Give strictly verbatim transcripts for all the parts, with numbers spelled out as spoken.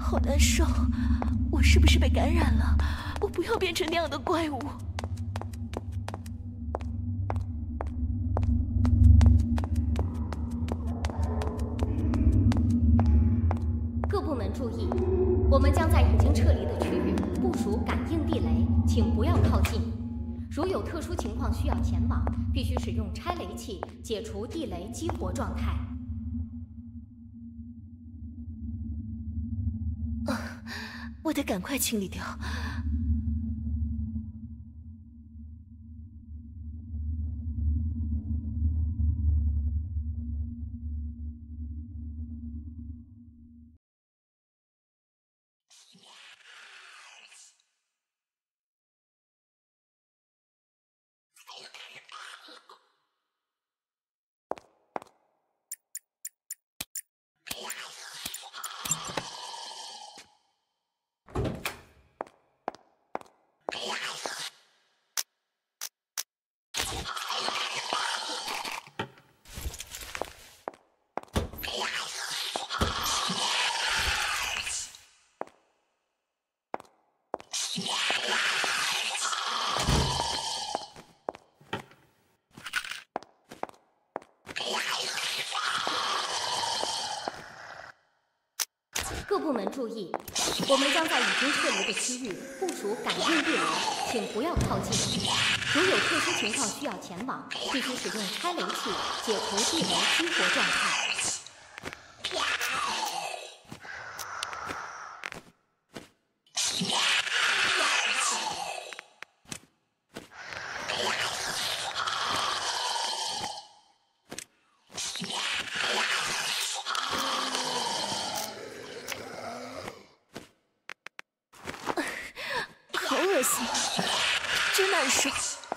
好难受，我是不是被感染了？我不要变成那样的怪物。 各部门注意，我们将在已经撤离的区域部署感应地雷，请不要靠近。如有特殊情况需要前往，必须使用拆雷器解除地雷激活状态。 我得赶快清理掉。 各部门注意，我们将在已经撤离的区域部署感应地雷，请不要靠近。如有特殊情况需要前往，必须使用拆雷器解除地雷激活状态。 好恶心，真难受。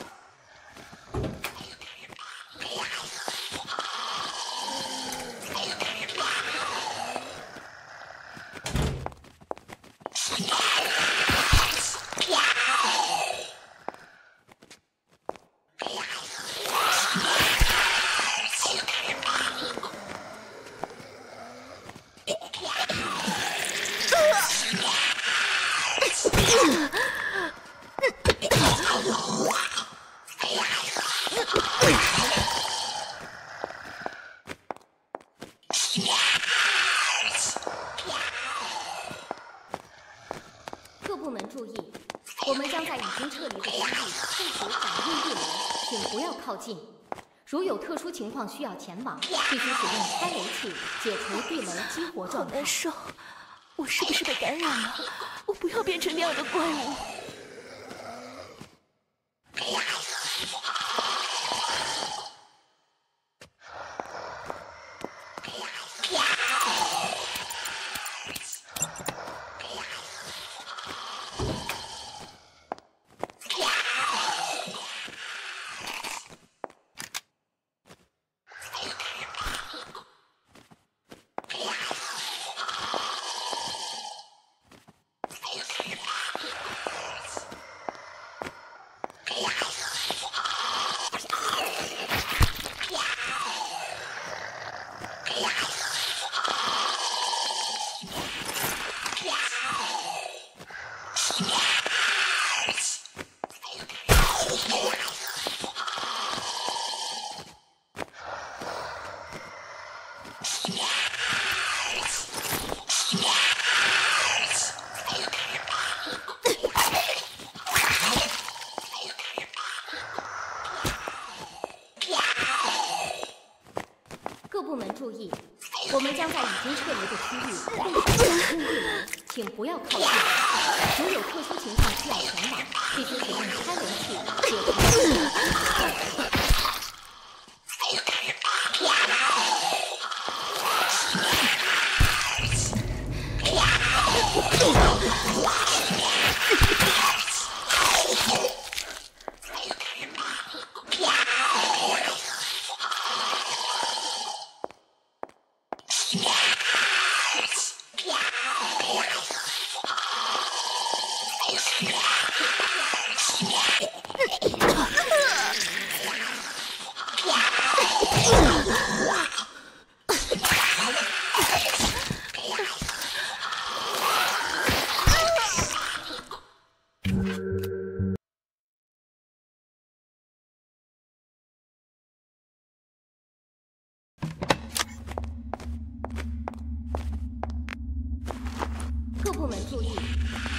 各部门注意，我们将在已经撤离的区域部署感应地雷，请不要靠近。如有特殊情况需要前往，必须使用拆雷器解除地雷激活状态。 好难受，我是不是被感染了？我不要变成那样的怪物。 各部门注意，我们将在已经撤离的区域部署感应地雷，请不要靠近。如有特殊情况需要前往，必须使用拆雷器解除地雷激活状态。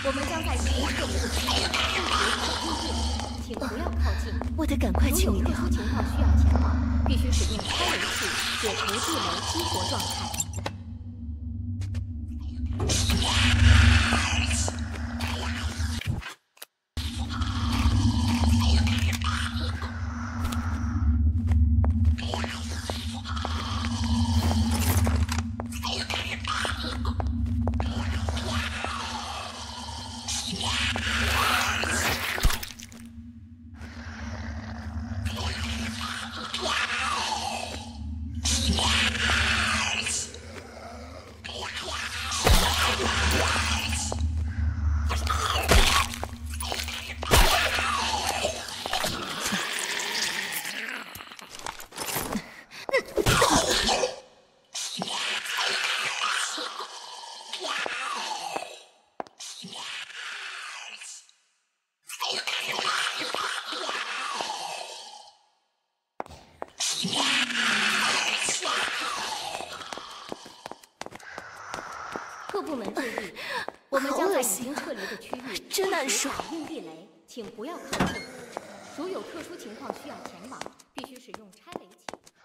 我们将在已经撤离的区域不协调应变，请不要靠近。 我得赶快清理掉。 如有特殊情况需要前往，必须使用开雷器解除地雷激活状态。 各部门注意，我们将在已经撤离的区域真难受。 应地雷，请不要靠近。如有特殊情况需要前往，必须使用拆雷器。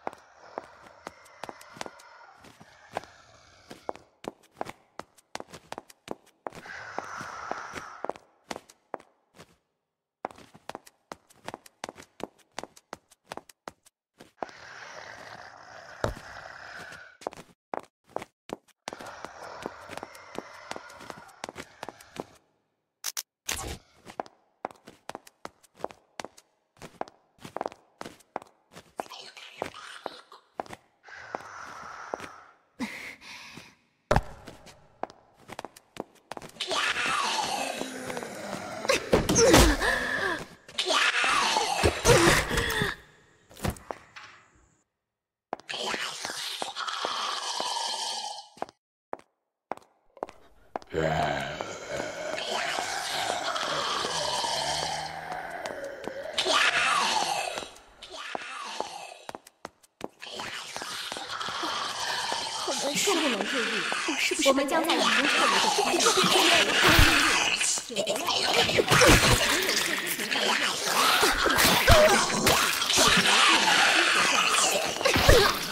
各部门注意， 我是不是我们将在已经撤离的区域变成了请不要靠近。如有特殊情况需要前往，必须使用开雷器解除地雷激活状态。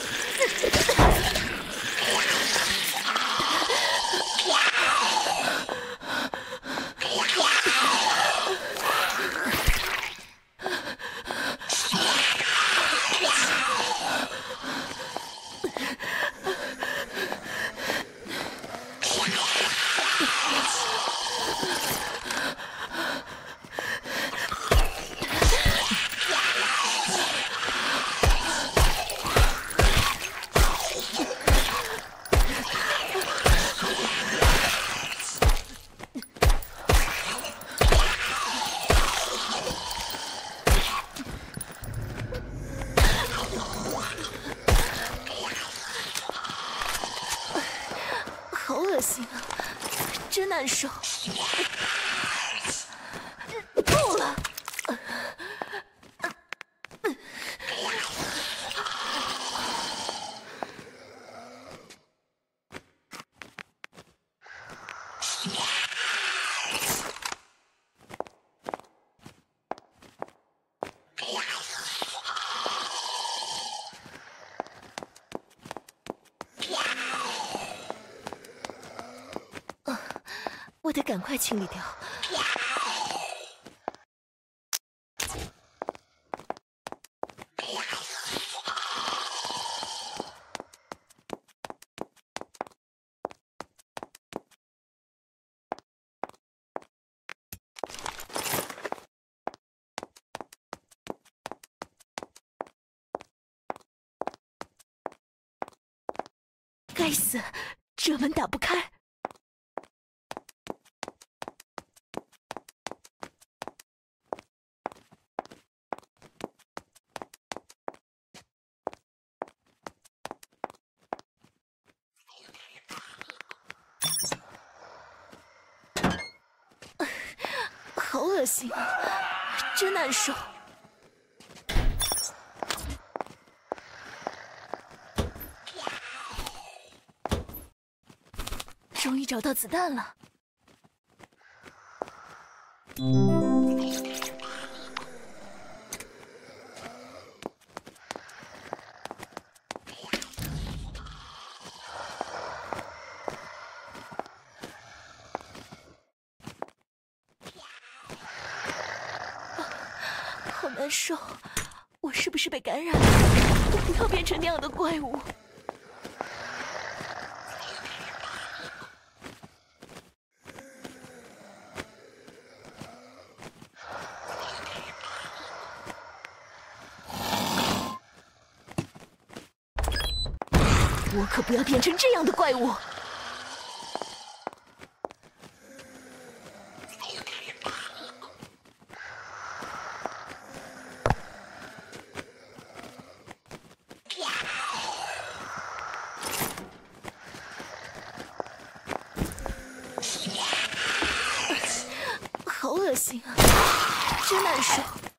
好恶心啊，真难受。够了。我得赶快清理掉。该死，这门打不开。 好恶心啊，真难受。终于找到子弹了。 好难受，我是不是被感染了？我不要变成那样的怪物。我可不要变成这样的怪物！好恶心啊，真难受。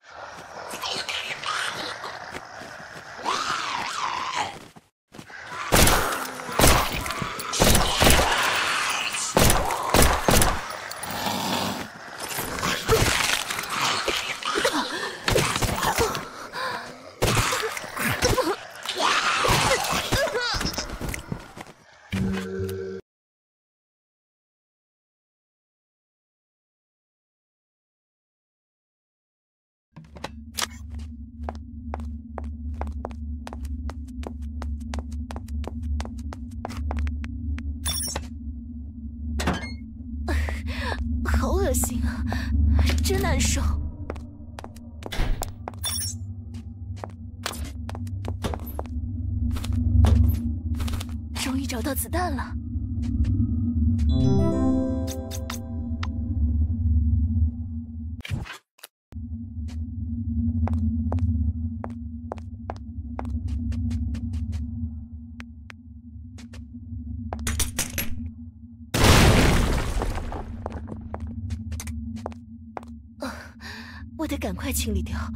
好恶心啊，真难受。终于找到子弹了。我得赶快清理掉。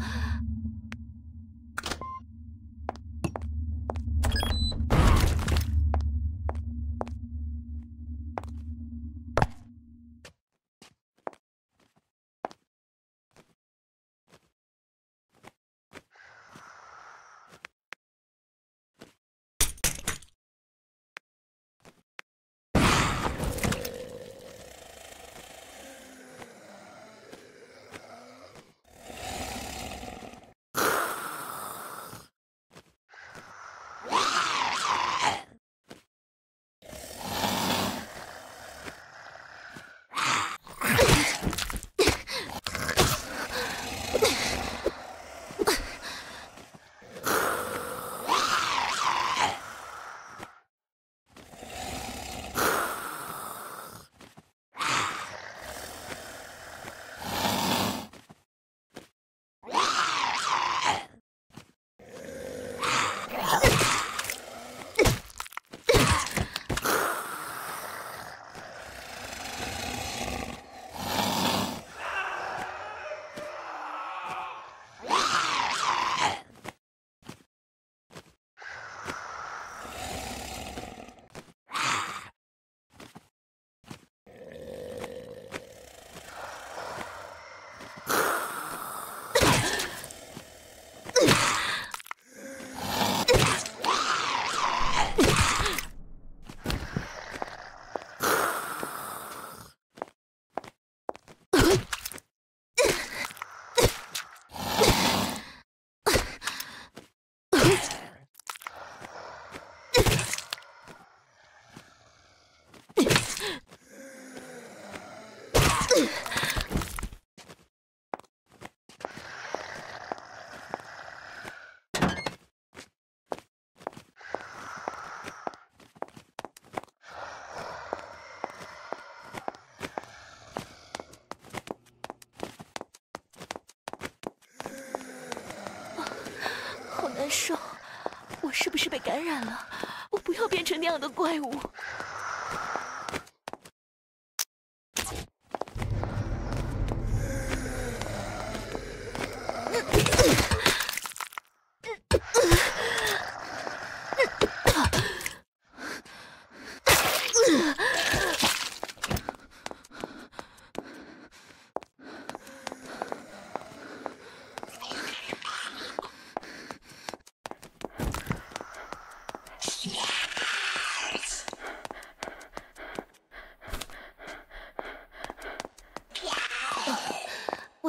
好难受，我是不是被感染了？我不要变成那样的怪物。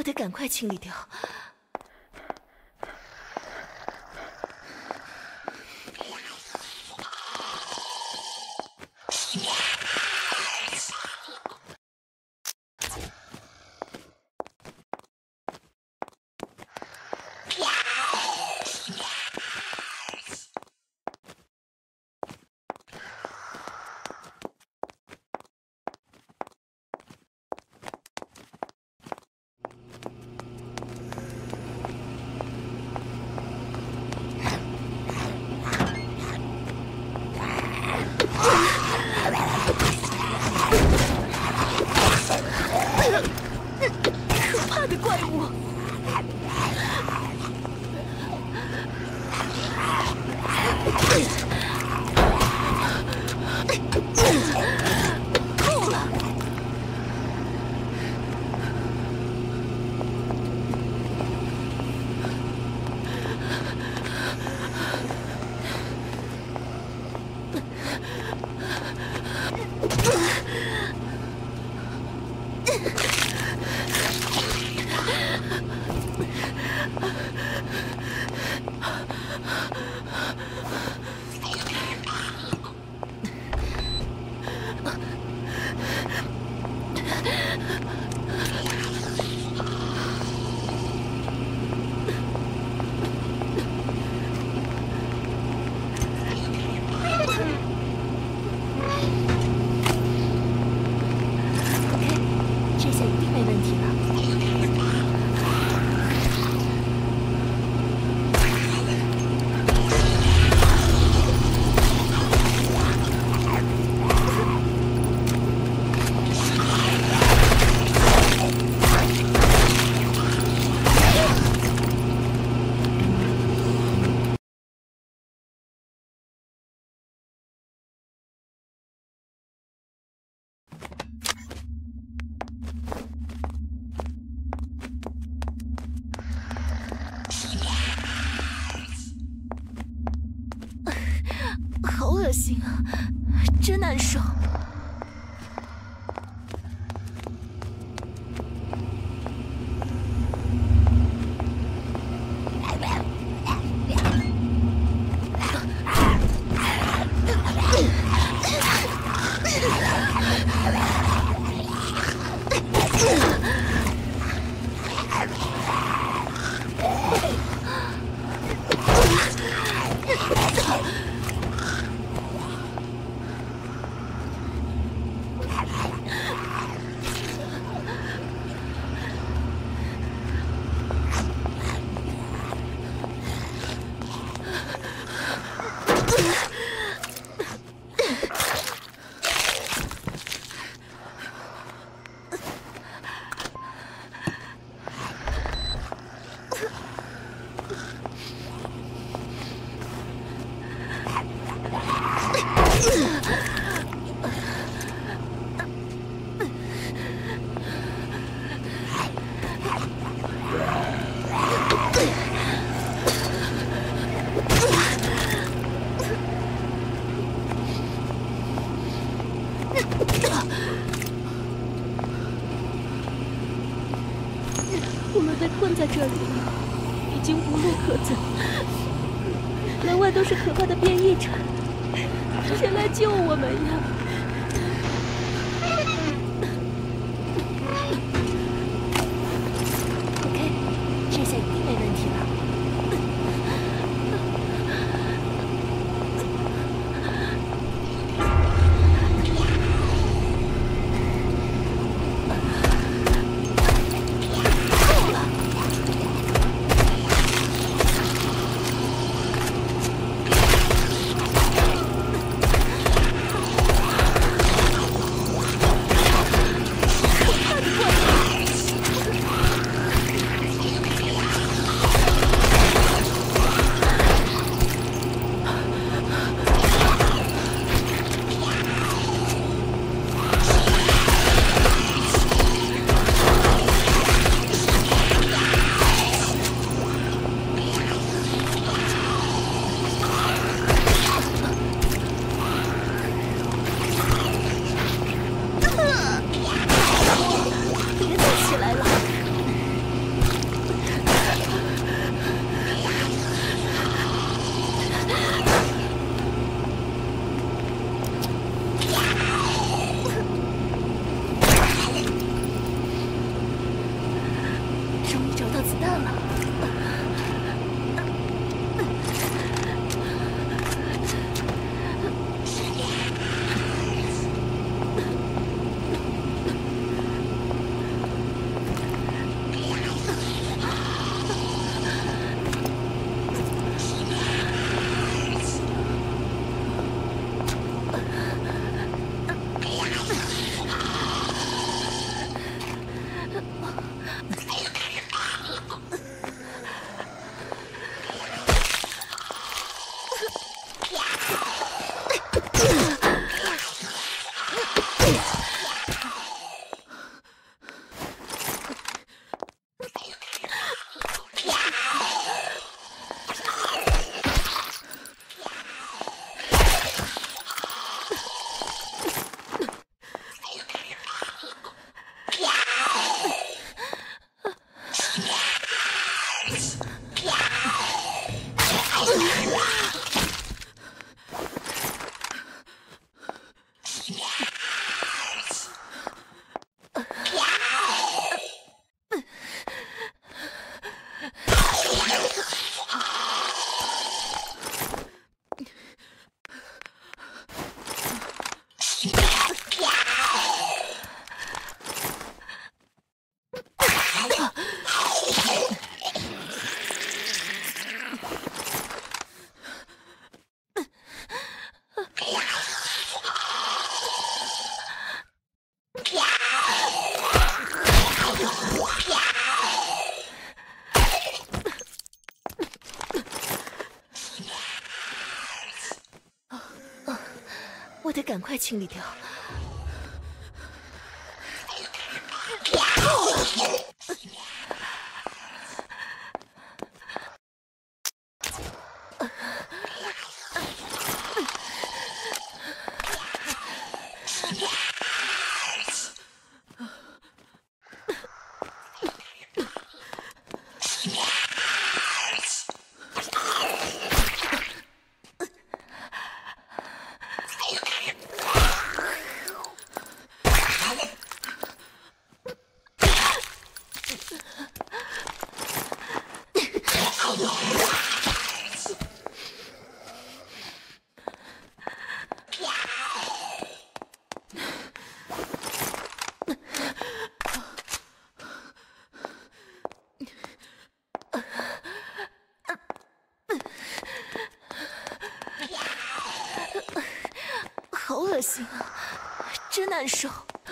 我得赶快清理掉。恶心啊，真难受。 我们被困在这里了，已经无路可走。门外都是可怕的变异产，谁来救我们呀 ？OK， 这下一定没问题了。 我得赶快清理掉。好恶心啊，真难受。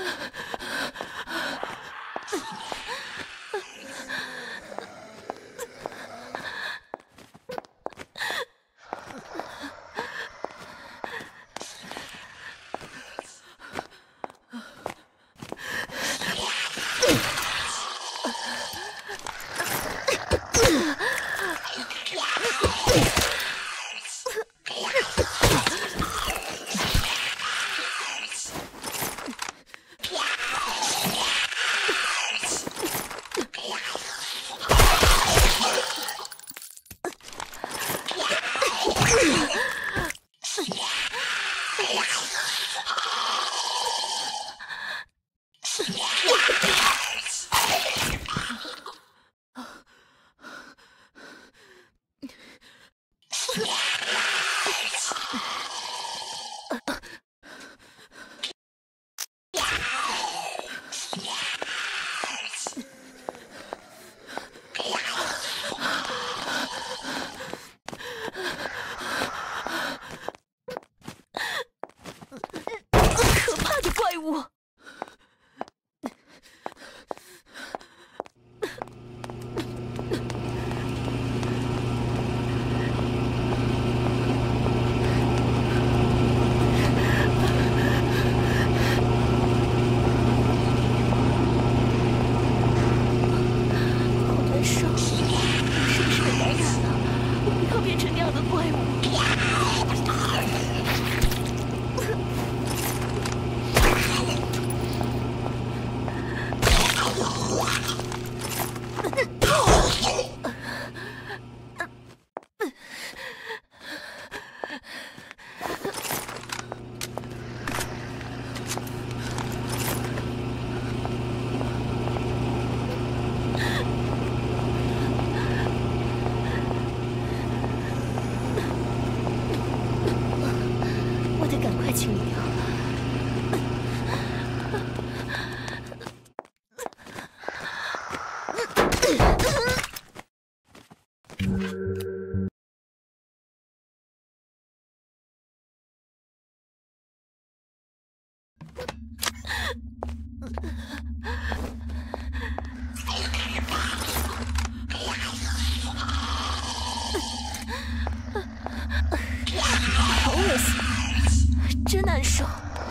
好恶心，真难受。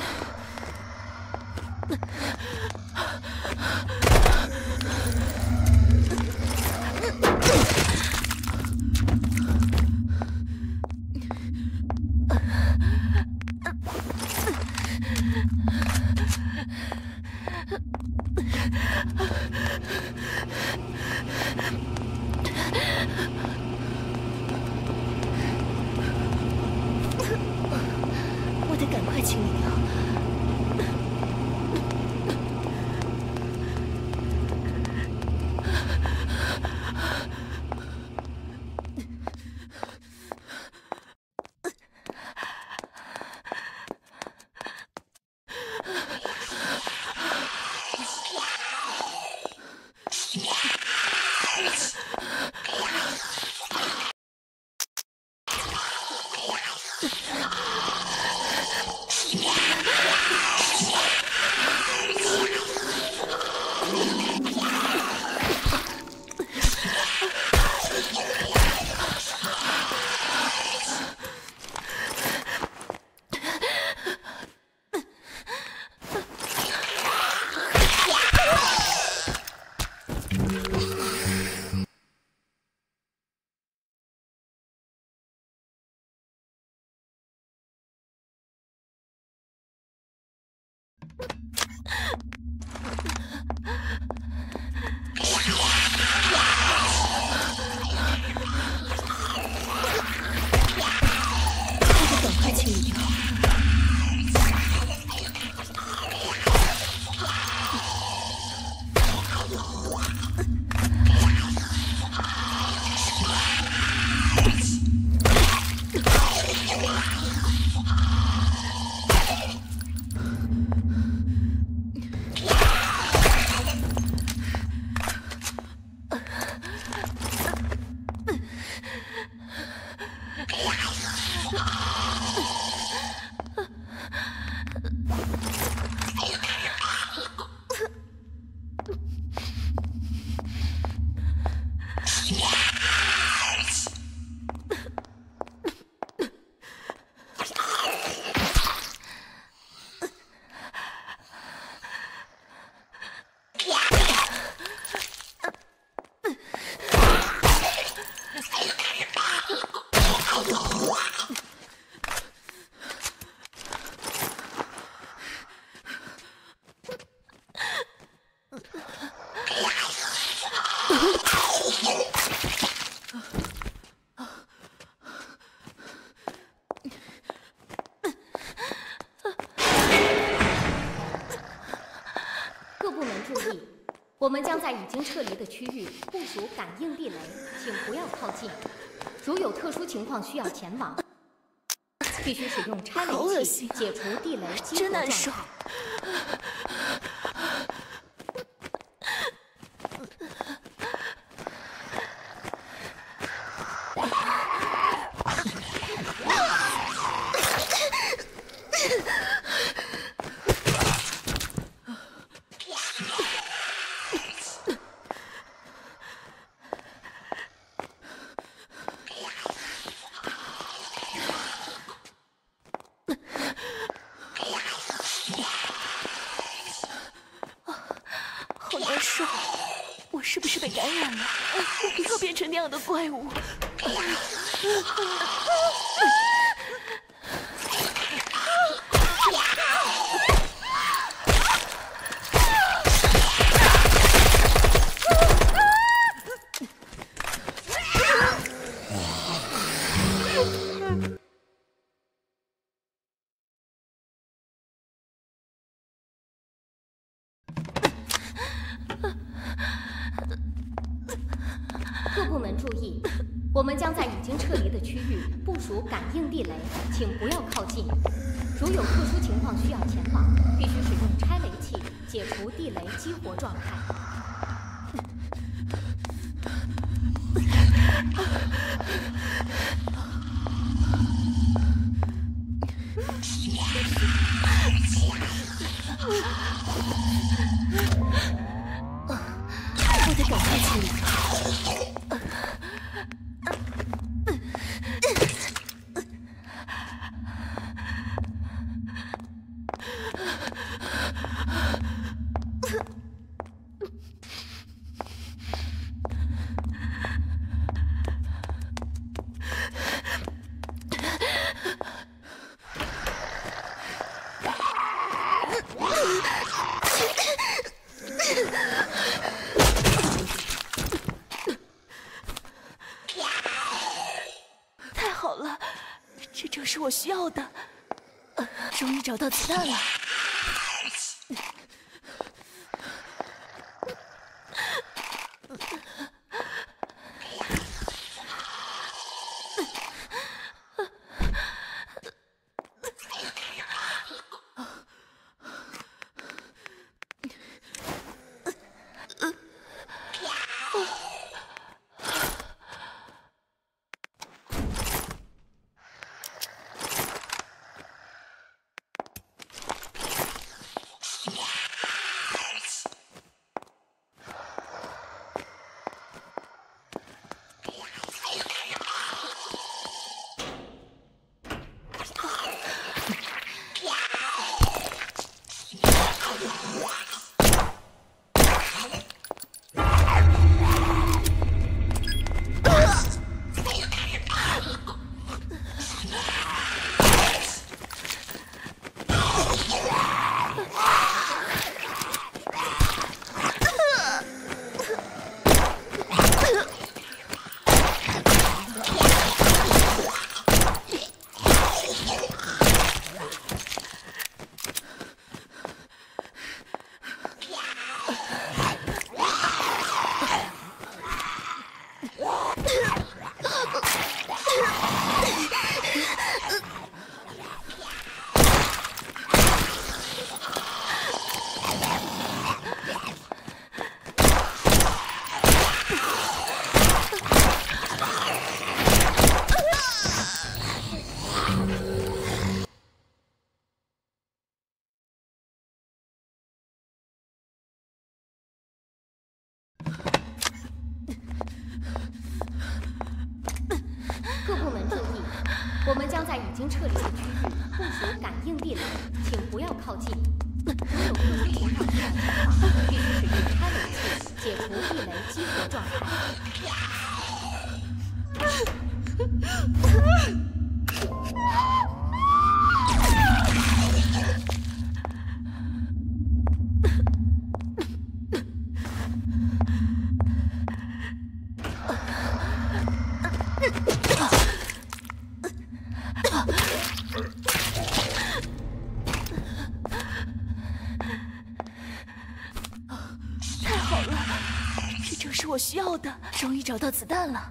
我得赶快清理掉。 赶快清理掉。 各部门注意，我们将在已经撤离的区域部署感应地雷，请不要靠近。如有特殊情况需要前往，必须使用拆雷器解除地雷激活状态。 好难受，我是不是被感染了？我不要变成那样的怪物。 各部门注意，我们将在已经撤离的区域部署感应地雷，请不要靠近。如有特殊情况需要前往，必须使用拆雷器解除地雷激活状态。 我得赶快清理掉。太好了，这正是我需要的。呃，终于找到子弹了。 经撤离的区域部署感应地雷，请不要靠近。如有特殊情况需要前往，必须使用拆雷器解除地雷激活状态。 太好了，这正是我需要的，终于找到子弹了。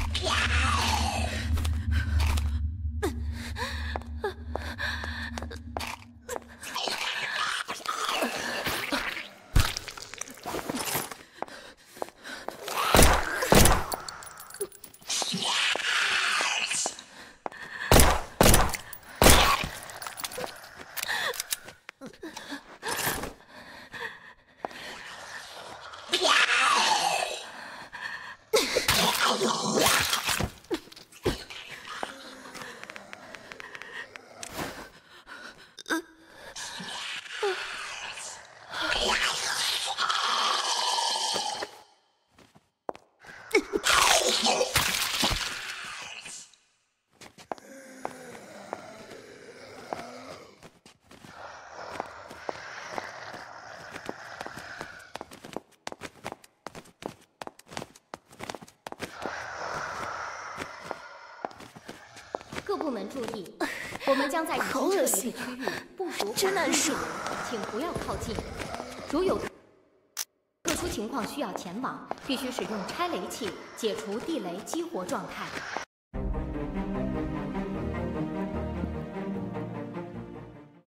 各部门注意，我们将在已经撤离的区域部署感应地雷，请不要靠近。如有特殊情况需要前往，必须使用拆雷器解除地雷激活状态。